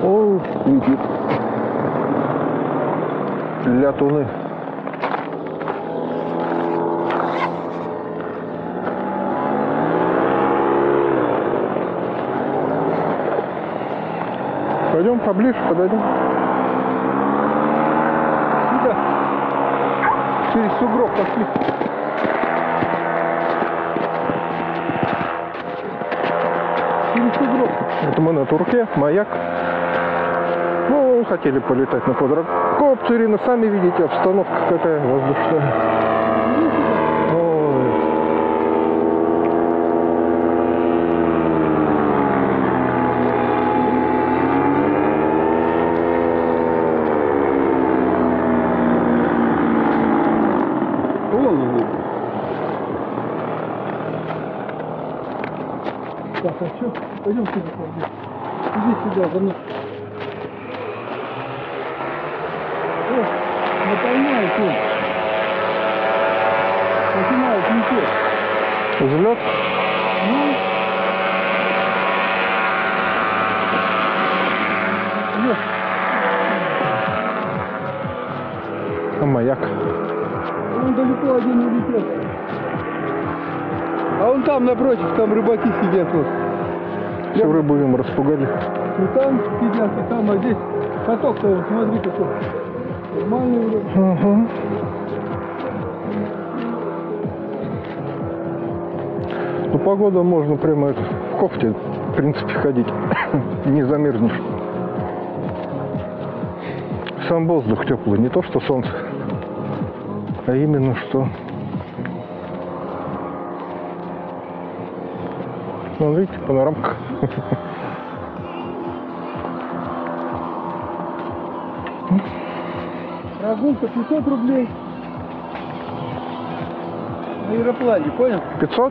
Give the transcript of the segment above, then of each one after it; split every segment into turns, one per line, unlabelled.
О, летит. Лятуны. Пойдем поближе, подойдем. Сюда. Через сугроб пошли. Через сугроб. Это мы на Турке, маяк. Ну, хотели полетать на квадрокоптере, но сами видите, обстановка какая воздушная. Ой.
Так, а что? Пойдем сюда, иди сюда, за мной. О, наполняет он. Начинает лететь.
Взлет?
Ну. Нет.
А маяк?
Он далеко один улетел. А он там напротив, там рыбаки сидят вот.
Всю рыбу им распугали.
И там сидят, и там, а здесь каток-то, вот, смотри какой. Нормальный вроде.
Угу. Ну, погода можно прямо в кофте, в принципе, ходить. Не замерзнешь. Сам воздух теплый, не то что солнце, а именно что. Ну, видите, панорамка.
Прогулка 500 рублей. На аэроплане, понял?
500?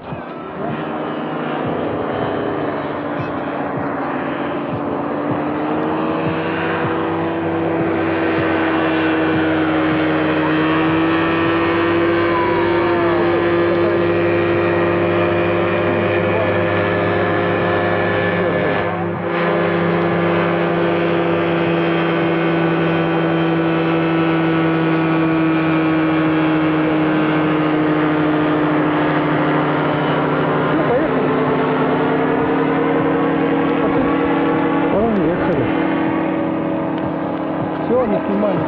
Все, не снимай.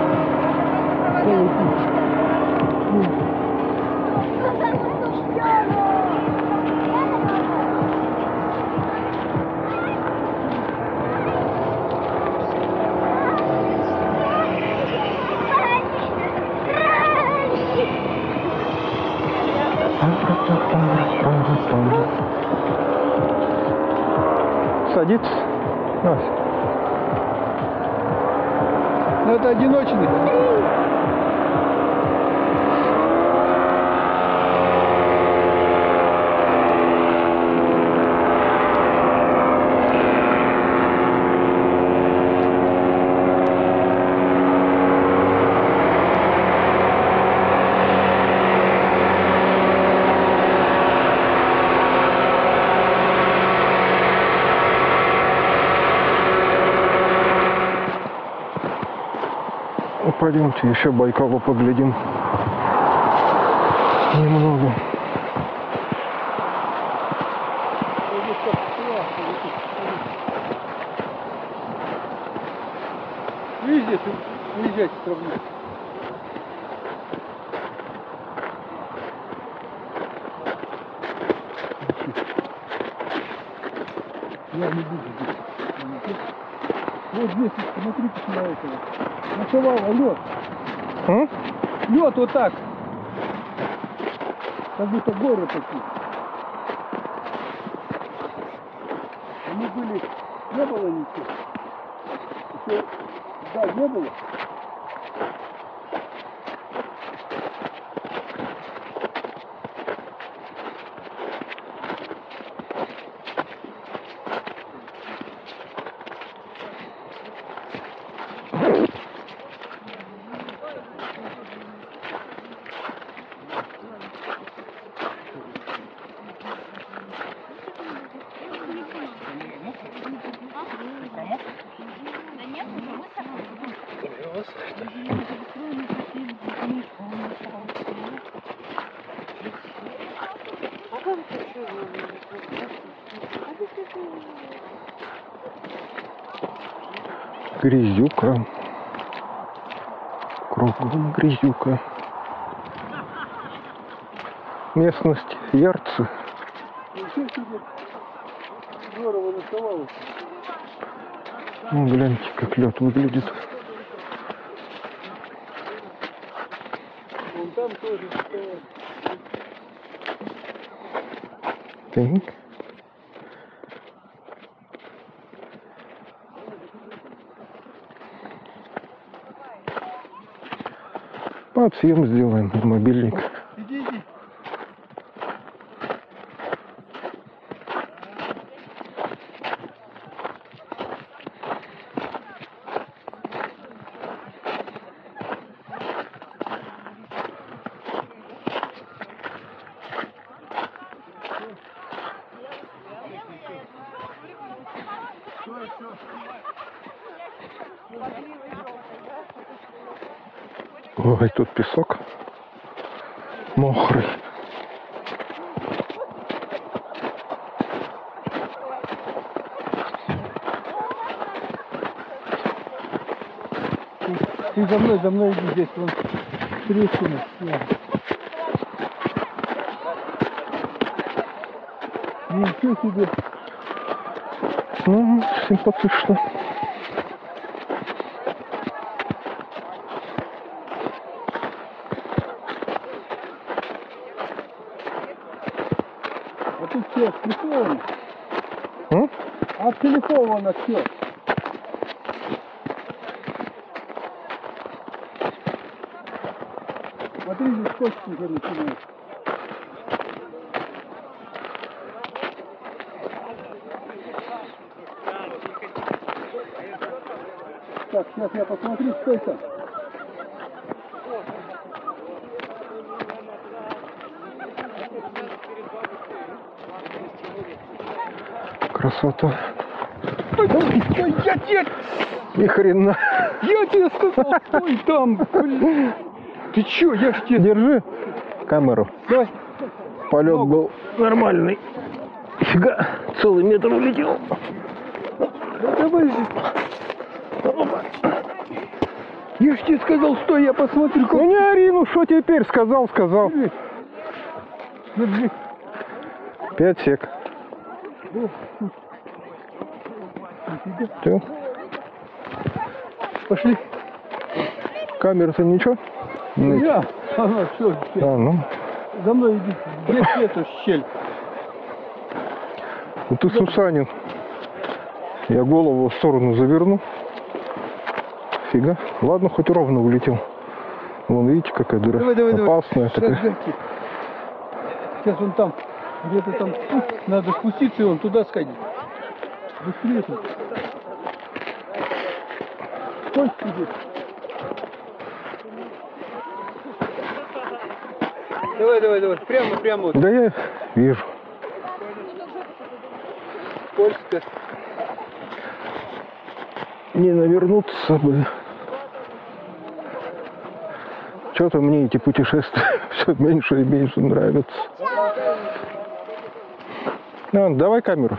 Садится.
Но это одиночный.
Пойдемте еще Байкала поглядим. Немного.
Видишь, здесь уезжать сравнить. Я не буду здесь. Вот здесь, смотрите на этого. Ночевал лед. Лед вот так. Как будто горы такие. Они были, не было ничего. Еще, да, не было.
Промок?
Грязюка. Кругом грязюка. Местность Ярцы.
Здорово нарисовалось.
Ну, гляньте, как лед выглядит.
Вон там тоже стоят.
Так. Подсъем сделаем в мобильник.
Иди, иди.
Ой, тут песок мокрый.
Ты за мной иди, здесь вон трещина. Ничего себе.
Ну, симпатично.
А тут все отшлифовано.
М?
Отшлифовано все. Смотри, здесь кочки уже начинают. Так, сейчас я посмотрю, что это.
Красота.
Ой, я тебе,
Ни хрена.
я тебе сказал, стой там, блин. Ты чё, я ж тебе...
Держи камеру.
Давай.
Полет был нормальный. Фига, целый метр улетел.
Давай же. Я ж тебе сказал, стой, я посмотрю, как...
Ну не ори, ну что теперь? Сказал.
Держи.
5 сек. Все.
Пошли.
Камера-то ничего?
Я. Ага, все.
А, ну.
За мной иди. Здесь эту щель.
Ну ты Сусанин. Я голову в сторону заверну. Фига. Ладно, хоть ровно улетел. Вон, видите, какая дыра.
Давай.
Опасная такая.
Шагайте. Сейчас он там, где-то там спуск. Надо спуститься и он туда сходить. Быстрее тут. Стой сидит. Давай. Прямо. Вот.
Да я вижу.
Скользко.
Не навернуться бы. Что-то мне эти путешествия все меньше и меньше нравятся. Давай камеру.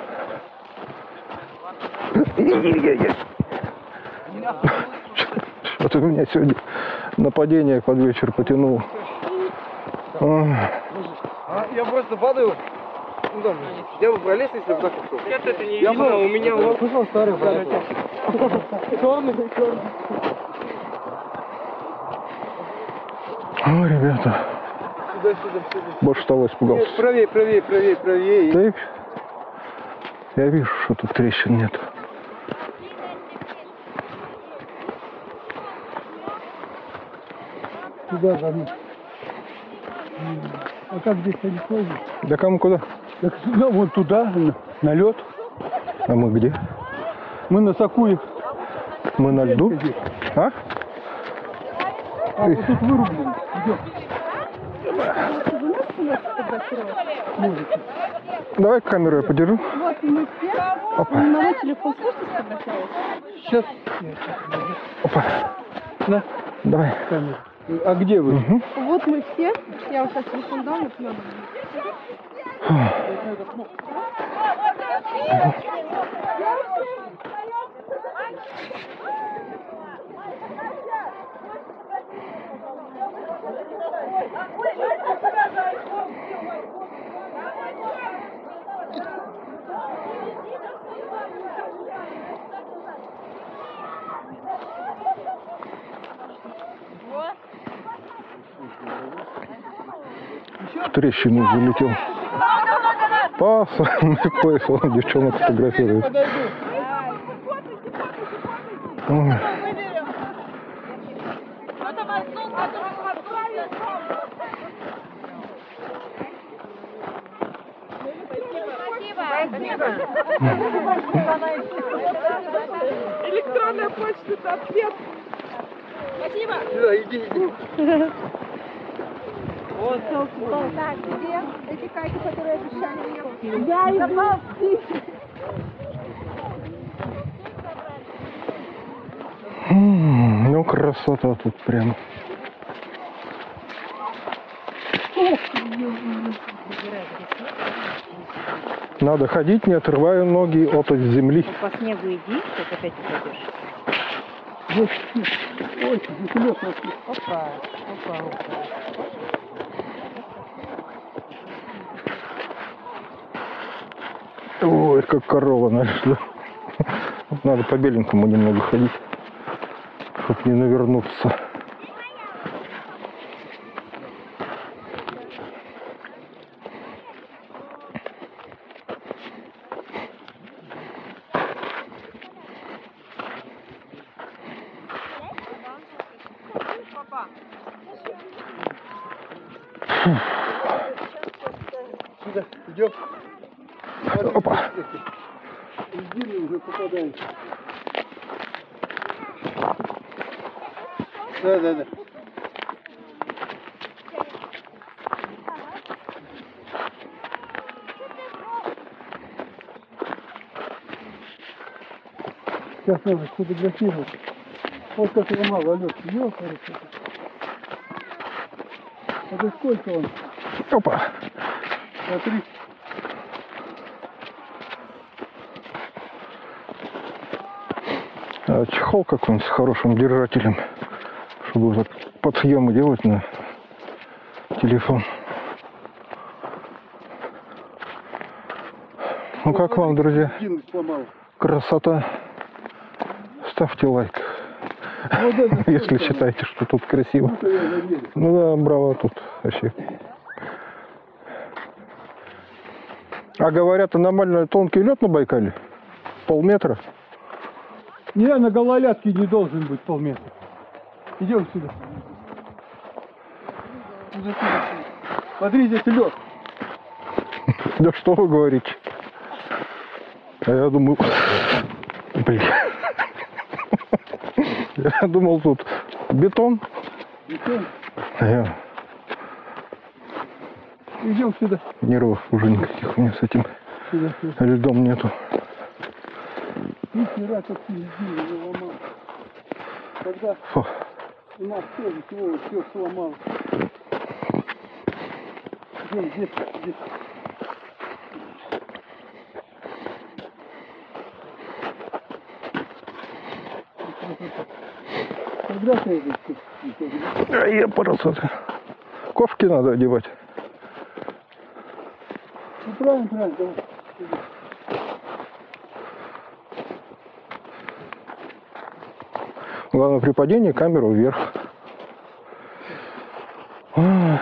Что-то меня сегодня нападение под вечер потянуло.
Я просто падаю. Ну, да, я бы пролез, если бы так ушел. Нет, это не видно, у меня вот... Слышал старый брат. Черный.
Ой, ребята.
Сюда.
Больше того испугался.
Нет, правее.
Да я вижу, что тут трещин нет.
Сюда заодно. А как здесь они ходят?
Да кому куда?
Так, ну, вон туда, на лед.
А мы где?
Мы на Сакуе.
Мы на льду? А?
А вот тут вырублено. Идем.
Давай камеру я подержу.
Вот мы все.
Опа.
На мой телефон сможете сфотографировать?
Сейчас.
Опа.
На
Давай.
камеру. А где вы?
Угу.
Вот мы все. Я вот сейчас телефон дам, вот надо.
В трещину залетел. Пас, он девчонок фотографирует. Ой.
Электронная почта, это ответ. Спасибо.
Сюда, иди.
Вот, так, где эти кайки, которые обещали мне? Я иду.
Ну, красота тут прям. Надо ходить, не отрывая ноги от земли.
По снегу иди, сейчас опять упадешь.
Вот, ой, здесь лед растет.
Опа, опа, опа.
Ой, как корова нашла. Надо по беленькому немного ходить, чтобы не навернуться.
Сюда, идем.
Опа.
Иди, уже попадаешь. Да. Сейчас надо сфотографировать. Вот как ломал, Алёш, ёлка. Это сколько он?
Опа.
Смотри.
А чехол какой-нибудь с хорошим держателем, чтобы вот подсъемы делать на телефон. Ну как вам, друзья?
Один сломал.
Красота. Ставьте лайк,
Вот это
если
сколько?
считаете, что тут красиво.
Ну-ка я замерю.
Ну да, браво тут вообще. А говорят, аномально тонкий лед на Байкале? Полметра?
Не, на гололядке не должен быть полметра. Идем сюда. Сюда. Смотри, здесь лед.
Да что вы говорите? А я думаю... Блин. Я думал, тут бетон.
Бетон.
А я...
Идем сюда.
Нервов уже никаких у меня с этим
Сюда.
льдом нету.
Ни хера как пиздил, уже ломал. Когда
Фу.
у нас тоже все сломал. Идем здесь. Когда ты это?
А я поросоты. Ковки надо одевать.
Ну правильно, давай.
Главное, при падении камеру вверх. Ах.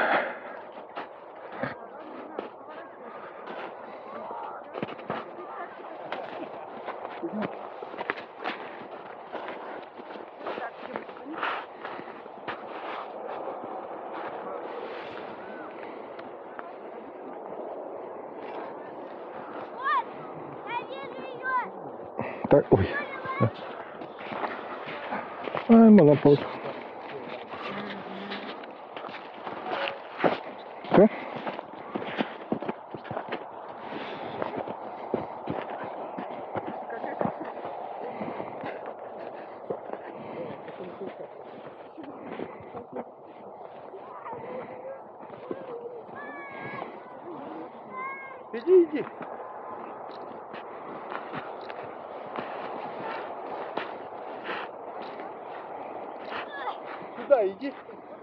Так, ой. Ай, монопод. Все?
Иди, иди. Сюда иди.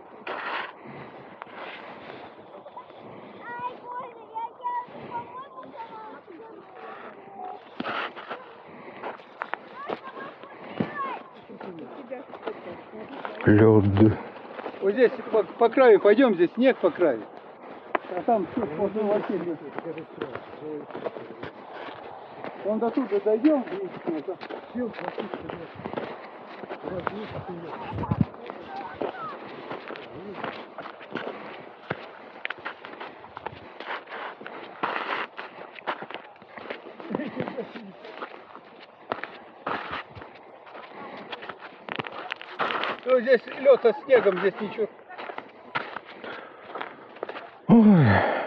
Лед.
Вот здесь по краю пойдем, здесь снег по краю. А там все, вообще нет. Вон до туда дойдем, и ну, здесь лед со снегом, здесь ничего.
Ой.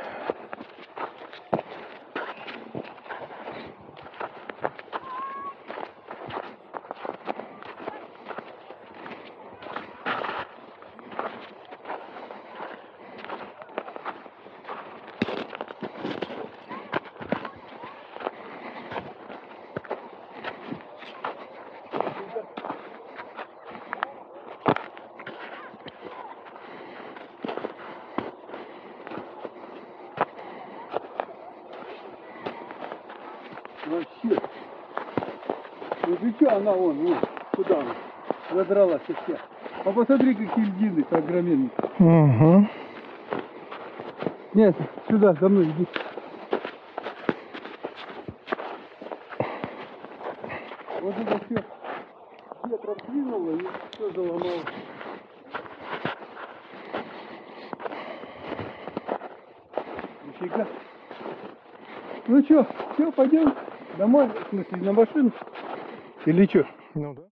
Вообще. Ну ты что, она вон, куда она? Задралась вся. А посмотри, какие льдины огроменные.
Угу.
Нет, сюда, за мной иди. Вот это все ветром двинуло и все заломало. Нифига. Ну что, все, пойдем домой, в смысле, на машину? Или что?
Ну да.